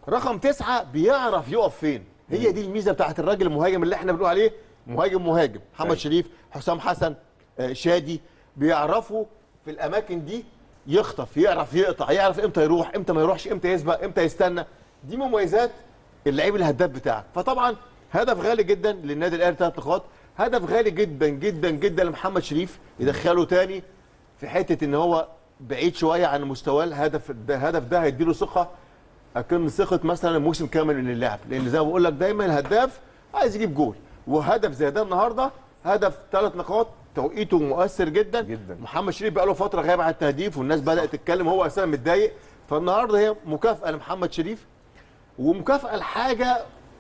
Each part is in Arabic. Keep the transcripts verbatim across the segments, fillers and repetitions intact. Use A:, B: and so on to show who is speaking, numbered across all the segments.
A: رقم تسعة بيعرف يقف فين. هي دي الميزه بتاعت الراجل المهاجم اللي احنا بنقول عليه مهاجم مهاجم. محمد شريف، حسام حسن، آه شادي، بيعرفوا في الاماكن دي يخطف، يعرف يقطع، يعرف امتى يروح، امتى ما يروحش، امتى يسبق، امتى يستنى. دي مميزات اللعيب الهداف بتاعك. فطبعا هدف غالي جدا للنادي الاهلي، ثلاث نقاط. هدف غالي جدا جدا جدا لمحمد شريف، يدخله تاني في حته ان هو بعيد شويه عن مستواه. الهدف ده الهدف ده هيديله ثقه، اكن ثقه مثلا موسم كامل من اللعب، لان زي ما بقول لك دايما الهداف عايز يجيب جول. وهدف زي ده النهارده هدف ثلاث نقاط، توقيته مؤثر جدا جدا. محمد شريف بقى له فتره غايب عن التهديف والناس بدات تتكلم، هو اساسا متضايق. فالنهارده هي مكافاه لمحمد شريف، ومكافاه لحاجه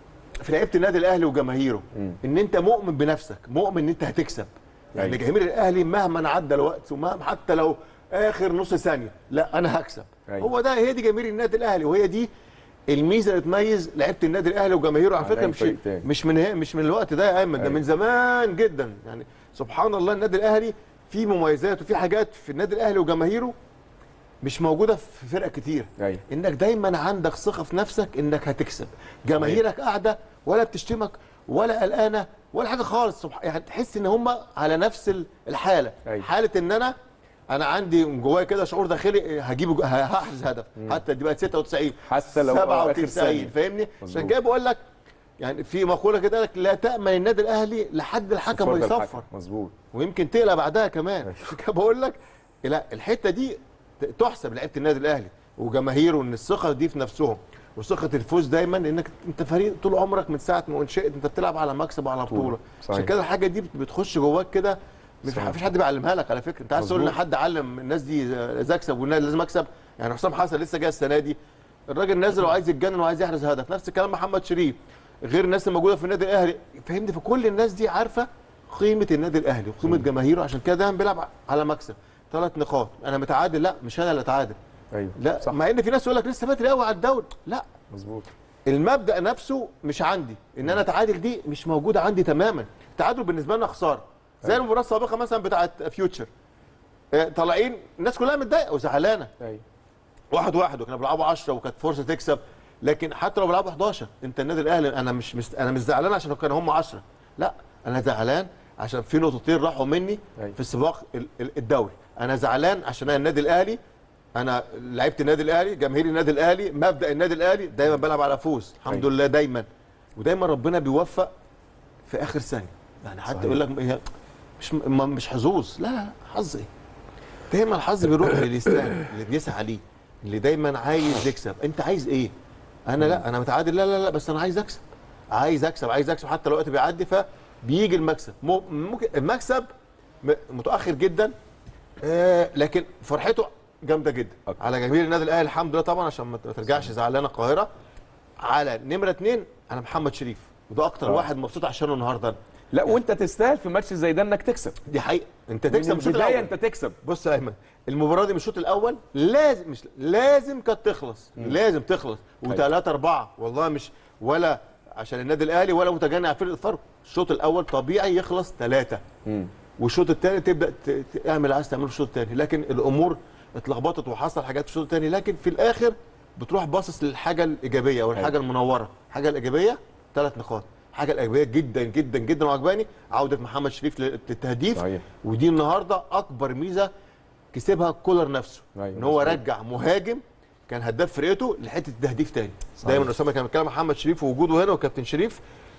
A: في لعيبه النادي الاهلي وجماهيره، ان انت مؤمن بنفسك، مؤمن ان انت هتكسب. يعني جماهير الاهلي مهما عدى الوقت ومهما حتى لو اخر نص ثانيه، لا انا هكسب. أيوة. هو ده، هي دي جماهير النادي الاهلي، وهي دي الميزه اللي تميز لعيبه النادي الاهلي وجماهيره. على فكره مش مش من مش من الوقت ده يا ايمن، ده من زمان جدا. يعني سبحان الله النادي الاهلي فيه مميزات وفي حاجات في النادي الاهلي وجماهيره مش موجوده في فرق كتير. أيوة. انك دايما عندك ثقه في نفسك انك هتكسب، جماهيرك قاعده ولا بتشتمك ولا قلقانه ولا حاجه خالص. يعني تحس ان هم على نفس الحاله. أيوة. حاله ان انا انا عندي من جوايا كده شعور داخلي هجيب هحرز هدف. مم. حتى دي بقت ستة وتسعين
B: حتى لو
A: سبعة وتسعين، فاهمني؟ عشان كده بقول لك يعني في مقوله كده لك لا تامن النادي الاهلي لحد الحكم ما يصفر.
B: مظبوط.
A: ويمكن تقلق بعدها كمان. عشان كده بقول لك لا، الحته دي تحسب لعيبه النادي الاهلي وجماهيره، ان الثقه دي في نفسهم وثقه الفوز دايما، انك انت فريق طول عمرك من ساعه ما انشئت انت بتلعب على مكسب وعلى بطوله. عشان كده الحاجه دي بتخش جواك كده، مش فيش حد بيعلمها لك على فكره. انت عايز تقول ان حد علم الناس دي ازاي اكسب والنادي لازم اكسب؟ يعني حسام حسن لسه جاي السنه دي، الراجل نازل وعايز يتجنن وعايز يحرز هدف. نفس الكلام محمد شريف، غير الناس الموجوده في النادي الاهلي. فهمني؟ فكل الناس دي عارفه قيمه النادي الاهلي وقيمه جماهيره، عشان كده دايما بيلعب على مكسب. ثلاث نقاط، انا متعادل، لا مش انا اللي اتعادل.
B: ايوه
A: لا صح. مع ان في ناس يقول لك لسه بدري قوي على الدوري، لا
B: مظبوط.
A: المبدا نفسه مش عندي، ان انا اتعادل دي مش موجوده عندي تماما. التعادل بالنسبه لنا خساره. زي المباراه السابقه مثلا بتاعه فيوتشر، طالعين الناس كلها متضايقه وزعلانه. ايوه واحد واحد وكانوا بيلعبوا عشرة وكانت فرصه تكسب. لكن حتى لو بيلعبوا احداشر، انت النادي الاهلي انا مش مست... انا مش زعلان عشان كانوا هم عشرة، لا انا زعلان عشان في نقطتين راحوا مني في السباق الدوري. انا زعلان عشان انا النادي الاهلي، انا لعيبه النادي الاهلي، جماهير النادي الاهلي، مبدا النادي الاهلي دايما بلعب على فوز الحمد لله دايما. ودايما ربنا بيوفق في اخر ثانيه. يعني حتى يقول لك مش مش حظوظ، لا لا حظ ايه؟ دايما الحظ بيروح للي يستاهل، اللي بيسعى ليه، اللي دايما عايز يكسب. انت عايز ايه؟ انا لا انا متعادل، لا لا لا بس انا عايز اكسب، عايز اكسب عايز اكسب حتى لو الوقت بيعدي فبيجي المكسب. ممكن المكسب متاخر جدا، آه لكن فرحته جامده جدا أكبر. على جماهير النادي الاهلي الحمد لله طبعا، عشان ما ترجعش زعلانه القاهره. على نمره اثنين انا محمد شريف، وده اكتر أوه. واحد مبسوط عشانه النهارده.
B: لا يعني. وانت تستاهل في ماتش زي ده انك تكسب،
A: دي حقيقه. انت تكسب
B: من البدايه، انت تكسب.
A: بص يا ايمن، المباراه دي من الشوط الاول لازم مش لازم كانت تخلص، م. لازم تخلص وثلاثة أربعة والله، مش ولا عشان النادي الاهلي ولا متجنع على فرقه الفرق. الشوط الاول طبيعي يخلص ثلاثة، والشوط الثاني تبدا تعمل عايز تعمله في الشوط الثاني. لكن الامور اتلخبطت وحصل حاجات في الشوط الثاني، لكن في الاخر بتروح باصص للحاجه الايجابيه او الحاجه المنوره. الحاجه الايجابيه ثلاث نقاط، حاجه الايجابيه جدا جدا جدا وعجباني عوده محمد شريف للتهديف. صحيح. ودي النهارده اكبر ميزه كسبها كولر نفسه، صحيح. ان هو رجع مهاجم كان هداف فرقته لحته التهديف تاني. دايما اسامه كان بيتكلم محمد شريف ووجوده هنا وكابتن شريف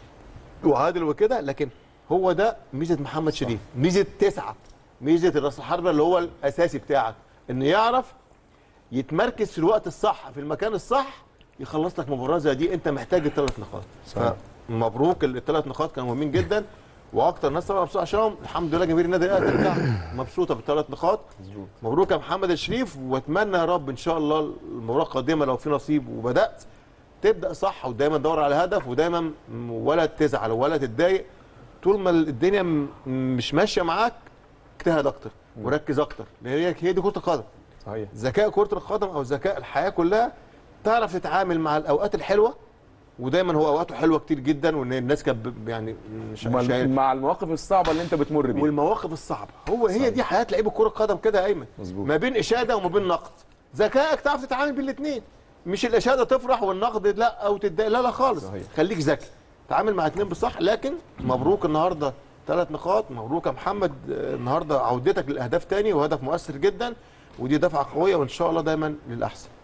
A: وعادل وكده، لكن هو ده ميزه محمد شريف، ميزه تسعه، ميزه الراس الحربه اللي هو الاساسي بتاعك، انه يعرف يتمركز في الوقت الصح في المكان الصح يخلص لك مباراه زي دي. انت محتاج الثلاث نقاط. فمبروك، الثلاث نقاط كانوا مهمين جدا، واكتر ناس طبعا مبسوطه عشانهم الحمد لله جماهير النادي الاهلي ترجع مبسوطه بالثلاث نقاط. مبروك يا محمد الشريف، واتمنى يا رب ان شاء الله المباراه القادمه لو في نصيب وبدات تبدا صح، ودايما تدور على هدف، ودايما ولا تزعل ولا تتضايق. طول ما الدنيا مش ماشيه معاك اجتهد اكتر وركز اكتر، لان هي هي دي كره القدم. صحيح. ذكاء كره القدم او ذكاء الحياه كلها، تعرف تتعامل مع الاوقات الحلوه، ودايما هو اوقاته حلوه كتير جدا، وان الناس كانت يعني مش
B: مع المواقف الصعبه اللي انت بتمر بيها.
A: والمواقف الصعبه هو هي صحيح. دي حياه لعيب كره القدم كده يا ايمن، ما بين اشاده وما بين نقد. ذكائك تعرف تتعامل بين الاثنين، مش الاشاده تفرح والنقد لا او تتضايق، لا لا خالص.
B: صحيح.
A: خليك ذكي، تعامل مع اتنين بالصح. لكن مبروك النهارده ثلاث نقاط، مبروك يا محمد النهارده عودتك للاهداف تاني، وهدف مؤثر جدا، ودي دفعه قويه وان شاء الله دايما للاحسن.